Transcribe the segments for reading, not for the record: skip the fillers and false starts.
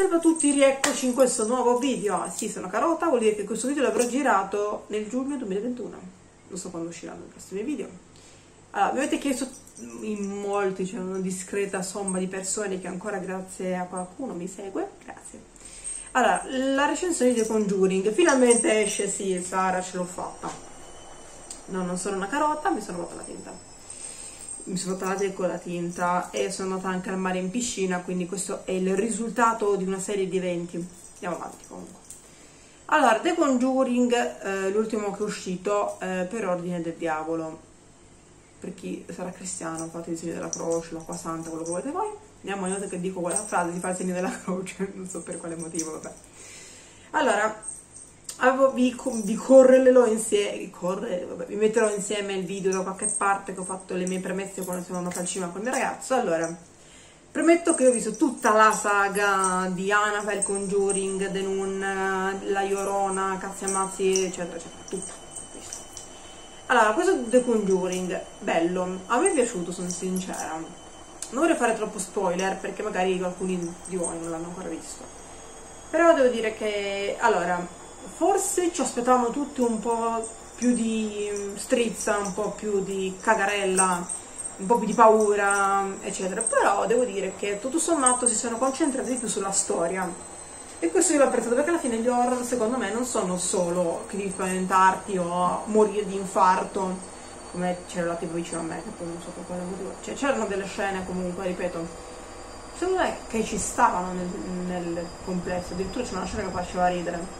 Salve a tutti, rieccoci in questo nuovo video. Sì, sono Carota, vuol dire che questo video l'avrò girato nel giugno 2021. Non so quando usciranno i prossimi video. Allora, mi avete chiesto in molti, c'è una discreta somma di persone che ancora grazie a qualcuno mi segue, grazie. Allora, la recensione di The Conjuring, finalmente esce, sì, Sara, ce l'ho fatta. No, non sono una carota, mi sono rotta la tinta. Mi sono fatta con la tinta e sono andata anche al mare in piscina, quindi questo è il risultato di una serie di eventi. Andiamo avanti comunque. Allora, The Conjuring, l'ultimo che è uscito, per ordine del diavolo. Per chi sarà cristiano, fate il segno della croce, l'acqua santa, quello che volete voi. Andiamo, io che dico quella frase, di fare il segno della croce, non so per quale motivo, vabbè. Allora, vi correrò insieme, vi metterò insieme il video da qualche parte che ho fatto le mie premesse quando sono andata al cinema con il mio ragazzo. Allora, premetto che ho visto tutta la saga di Annabelle, Conjuring, The Nun, La Llorona, Cazzi Ammazzi, eccetera, eccetera, tutto. Allora, questo The Conjuring, bello, a me è piaciuto, sono sincera. Non vorrei fare troppo spoiler perché magari alcuni di voi non l'hanno ancora visto. Però devo dire che, allora, forse ci aspettavamo tutti un po' più di strizza, un po' più di cagarella, un po' più di paura, eccetera. Però devo dire che tutto sommato si sono concentrati di più sulla storia. E questo io l'ho apprezzato perché alla fine gli horror secondo me non sono solo che devi spaventarti o morire di infarto, come c'era la tipo vicino a me, che poi non so per quale motivo. Cioè c'erano delle scene comunque, ripeto, secondo me che ci stavano nel complesso, addirittura c'è una scena che faceva ridere.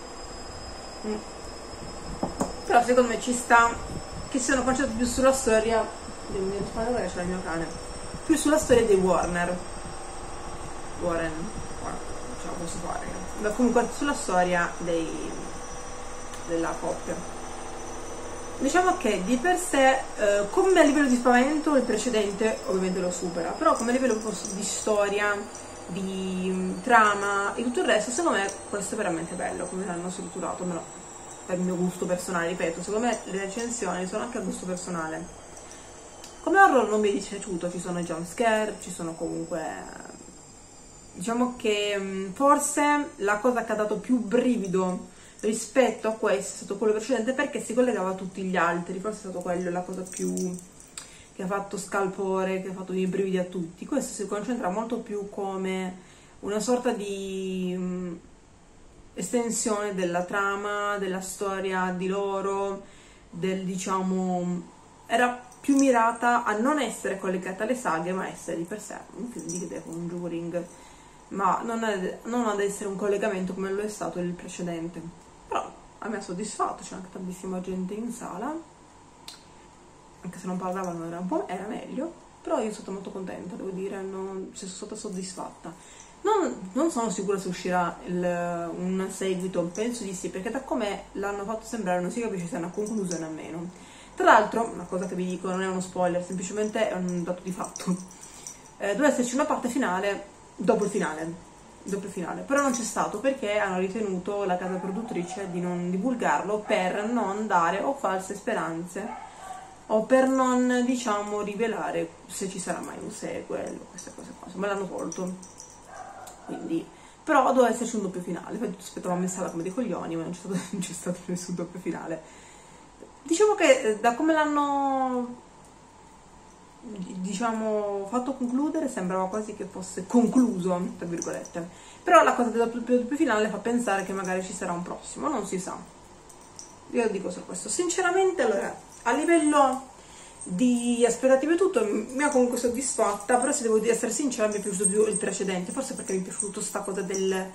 Però secondo me ci sta che si sono concentrati più sulla storia, devo dire, che c'è il mio cane, più sulla storia dei Warren, ce la posso fare, ma comunque sulla storia della coppia. Diciamo che di per sé, come a livello di spavento, il precedente ovviamente lo supera, però come a livello di storia, di trama e tutto il resto, secondo me questo è veramente bello come l'hanno strutturato, per il mio gusto personale, ripeto, secondo me le recensioni sono anche a gusto personale. Come horror non mi è dispiaciuto, ci sono jump scare, ci sono comunque, diciamo che forse la cosa che ha dato più brivido rispetto a questo è stato quello precedente perché si collegava a tutti gli altri, forse è stato quello la cosa più che ha fatto scalpore, che ha fatto i brividi a tutti. Questo si concentra molto più come una sorta di estensione della trama, della storia di loro, diciamo, era più mirata a non essere collegata alle saghe, ma essere di per sé un film di The Conjuring, ma non ad essere un collegamento come lo è stato il precedente. Però a me ha soddisfatto, c'è anche tantissima gente in sala, anche se non parlavano era meglio, però io sono stata molto contenta, devo dire, sono stata soddisfatta. Non sono sicura se uscirà un seguito, penso di sì, perché da come l'hanno fatto sembrare non si capisce se è una conclusione o meno. Tra l'altro, una cosa che vi dico non è uno spoiler, semplicemente è un dato di fatto. Doveva esserci una parte finale dopo il finale, però non c'è stato perché hanno ritenuto la casa produttrice di non divulgarlo per non dare o false speranze o per non, diciamo, rivelare se ci sarà mai un sequel o queste cose qua, me l'hanno tolto. Quindi, però doveva esserci un doppio finale, poi aspettavamo in sala come dei coglioni, ma non c'è stato nessun doppio finale. Diciamo che da come l'hanno, diciamo, fatto concludere sembrava quasi che fosse concluso, tra virgolette, però la cosa del doppio finale fa pensare che magari ci sarà un prossimo, non si sa. Io dico solo questo, sinceramente. Allora, a livello di aspettative e tutto mi ha comunque soddisfatta, però se devo essere sincera mi è piaciuto più il precedente, forse perché mi è piaciuto sta cosa del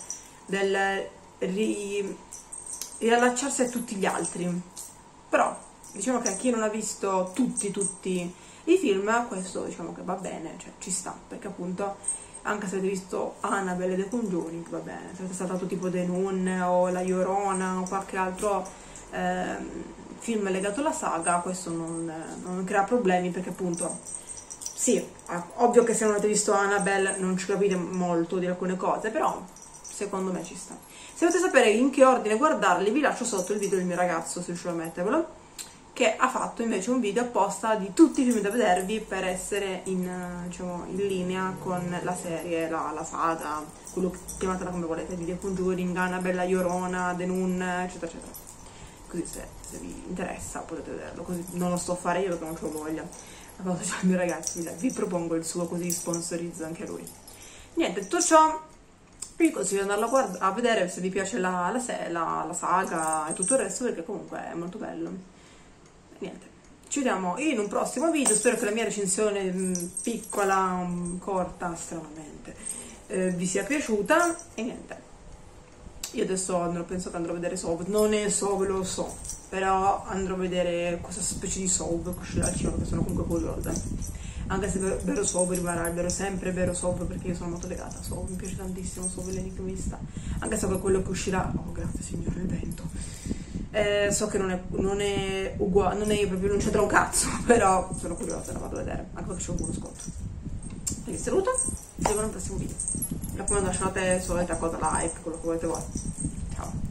riallacciarsi a tutti gli altri. Però diciamo che a chi non ha visto tutti i film, questo diciamo che va bene, cioè ci sta, perché appunto anche se avete visto Annabelle e The Conjuring va bene, se avete saltato tipo The Nun o La Llorona o qualche altro film legato alla saga, questo non crea problemi, perché appunto sì, ovvio che se non avete visto Annabelle non ci capite molto di alcune cose, però secondo me ci sta. Se volete sapere in che ordine guardarli vi lascio sotto il video del mio ragazzo, se riuscivo a mettervelo, che ha fatto invece un video apposta di tutti i film da vedervi per essere in, diciamo, in linea con la serie, la saga, quello che chiamatela come volete, di The Conjuring, Annabelle, La Llorona, The Nun, eccetera eccetera. Così se vi interessa potete vederlo, così non lo sto a fare io perché non c'ho voglia. Ma quando c'è il mio ragazzo vi propongo il suo, così sponsorizzo anche lui. Niente, tutto ciò vi consiglio di andarlo a vedere se vi piace la saga e tutto il resto, perché comunque è molto bello. Niente, ci vediamo in un prossimo video, spero che la mia recensione piccola, corta, estremamente, vi sia piaciuta, e niente, io adesso penso che andrò a vedere Saw, non è Saw, lo so, però andrò a vedere questa specie di Saw che uscirà al cinema, che sono comunque curiosa, anche se vero Saw rimarrà sempre vero Saw, perché io sono molto legata a Saw, mi piace tantissimo Saw l'enigmista, anche se quello che uscirà, oh grazie signore il vento. So che non è uguale, non è proprio, non c'entra un cazzo, però sono curiosa, la vado a vedere, anche perché c'è un buono sconto. Quindi saluto, ci vediamo nel prossimo video. Mi raccomando, lasciate solita cosa, like, quello che volete voi. Ciao.